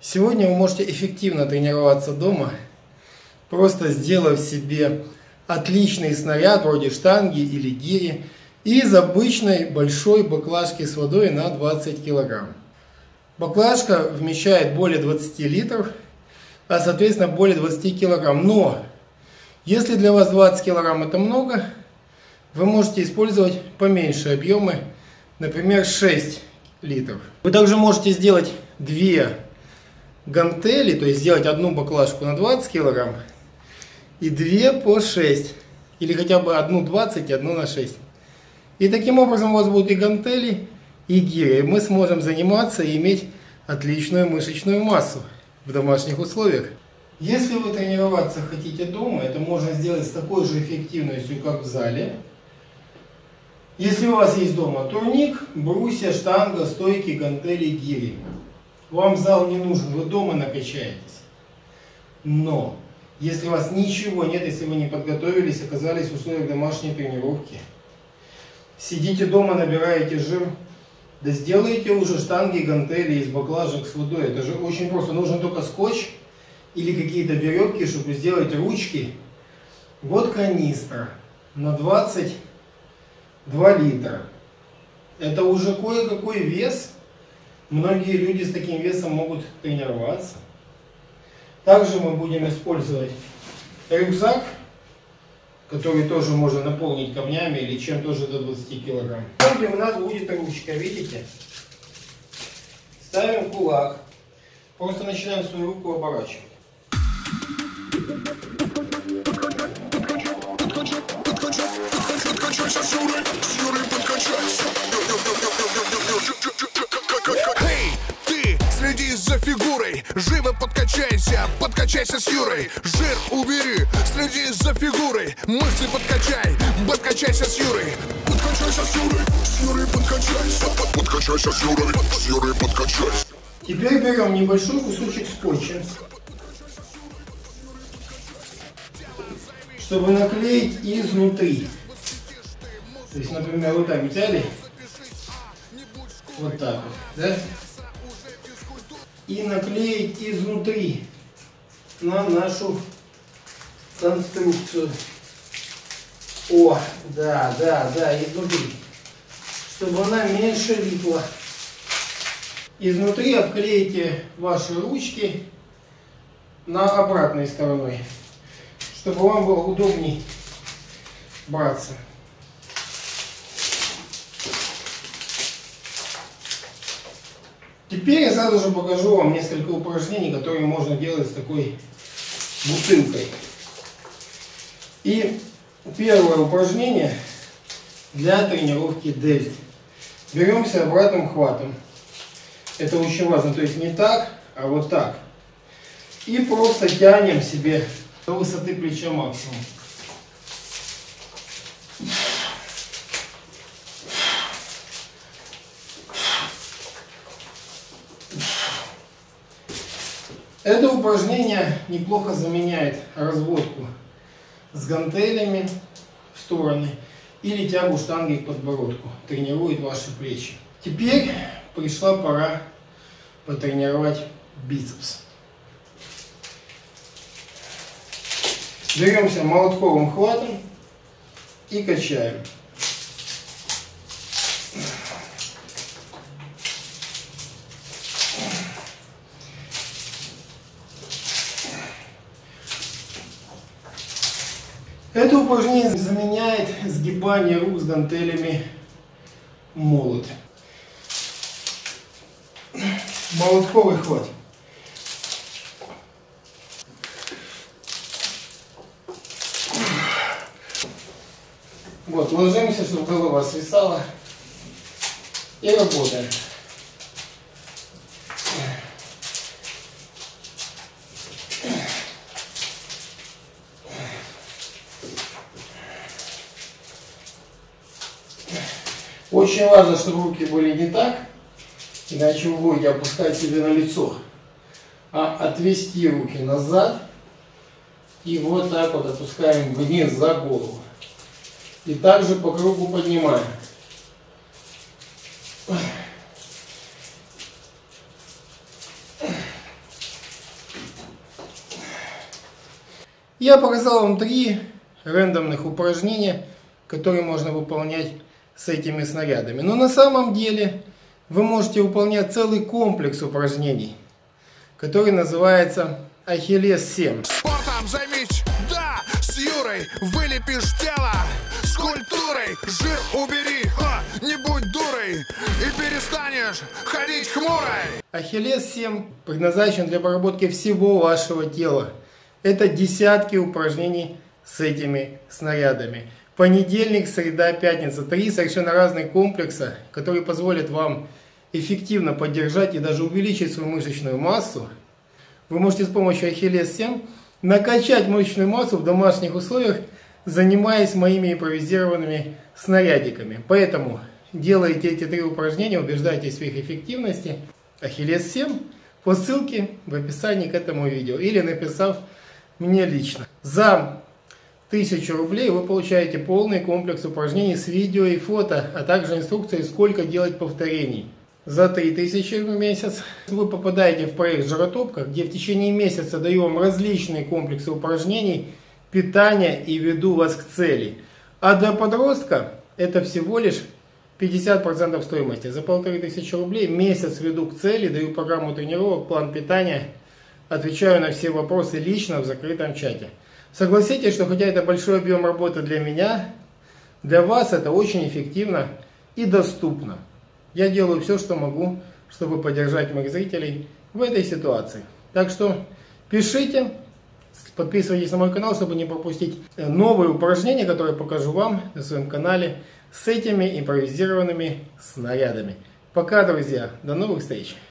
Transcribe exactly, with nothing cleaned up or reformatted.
Сегодня вы можете эффективно тренироваться дома, просто сделав себе отличный снаряд вроде штанги или гири из обычной большой баклажки с водой на двадцать килограмм. Баклажка вмещает более двадцати литров, а соответственно более двадцати килограмм. Но если для вас двадцать килограмм это много, вы можете использовать поменьше объемы, например шесть литров. Вы также можете сделать две гантели, то есть сделать одну баклажку на двадцать килограмм и две по шесть, или хотя бы одну двадцать и одну на шесть. И таким образом у вас будут и гантели, и гири, и мы сможем заниматься и иметь отличную мышечную массу в домашних условиях. Если вы тренироваться хотите дома, это можно сделать с такой же эффективностью, как в зале. Если у вас есть дома турник, брусья, штанга, стойки, гантели, гири, вам зал не нужен, вы дома накачаетесь. Но если у вас ничего нет, если вы не подготовились, оказались в условиях домашней тренировки, сидите дома, набираете жир, да сделайте уже штанги и гантели из баклажек с водой. Это же очень просто. Нужен только скотч или какие-то веревки, чтобы сделать ручки. Вот канистра на двадцать два литра. Это уже кое-какой вес. Многие люди с таким весом могут тренироваться. Также мы будем использовать рюкзак, который тоже можно наполнить камнями или чем тоже до двадцати килограмм. Там, где у нас будет ручка, видите? Ставим кулак. Просто начинаем свою руку оборачивать. Эй, ты следи за фигурой, живо подкачайся, подкачайся с Юрой. Жир убери, следи за фигурой, мышцы подкачай, подкачайся с Юрой. Подкачайся с Юрой, с Юрой подкачайся, подкачайся с Юрой, с Юрой подкачайся. Теперь берем небольшой кусочек скотча, чтобы наклеить изнутри. То есть, например, вот так взяли, вот так вот, да? И наклеить изнутри на нашу конструкцию. О, да, да, да, изнутри, чтобы она меньше липла. Изнутри обклеите ваши ручки на обратной стороной, чтобы вам было удобней браться. Теперь я сразу же покажу вам несколько упражнений, которые можно делать с такой бутылкой. И первое упражнение для тренировки дельт. Беремся обратным хватом. Это очень важно, то есть не так, а вот так. И просто тянем себе до высоты плеча максимум. Это упражнение неплохо заменяет разводку с гантелями в стороны или тягу штанги к подбородку. Тренирует ваши плечи. Теперь пришла пора потренировать бицепс. Беремся молотковым хватом и качаем. Это упражнение заменяет сгибание рук с гантелями молот. Молотковый хват. Вот, ложимся, чтобы голова свисала, и работаем. Очень важно, чтобы руки были не так, иначе вы будете опускать себе на лицо, а отвести руки назад и вот так вот опускаем вниз за голову. И также по кругу поднимаем. Я показал вам три рандомных упражнения, которые можно выполнять с этими снарядами. Но на самом деле вы можете выполнять целый комплекс упражнений, который называется Ахиллес семь. Спортом займись, да, с Юрой вылепишь тело скульптурой. Жир убери, ха, не будь дурой, и перестанешь ходить хмурой. Ахиллес семь предназначен для проработки всего вашего тела. Это десятки упражнений с этими снарядами. Понедельник, среда, пятница. Три совершенно разных комплекса, которые позволят вам эффективно поддержать и даже увеличить свою мышечную массу. Вы можете с помощью Ахиллес семь накачать мышечную массу в домашних условиях, занимаясь моими импровизированными снарядиками. Поэтому делайте эти три упражнения, убеждайтесь в их эффективности. Ахиллес семь по ссылке в описании к этому видео или написав мне лично. За тысячу рублей вы получаете полный комплекс упражнений с видео и фото, а также инструкции, сколько делать повторений. За три тысячи в месяц вы попадаете в проект «Жиротопка», где в течение месяца даю вам различные комплексы упражнений, питания и веду вас к цели. А для подростка это всего лишь пятьдесят процентов стоимости. За полторы тысячи рублей месяц веду к цели, даю программу тренировок, план питания, отвечаю на все вопросы лично в закрытом чате. Согласитесь, что хотя это большой объем работы для меня, для вас это очень эффективно и доступно. Я делаю все, что могу, чтобы поддержать моих зрителей в этой ситуации. Так что пишите, подписывайтесь на мой канал, чтобы не пропустить новые упражнения, которые покажу вам на своем канале с этими импровизированными снарядами. Пока, друзья, до новых встреч!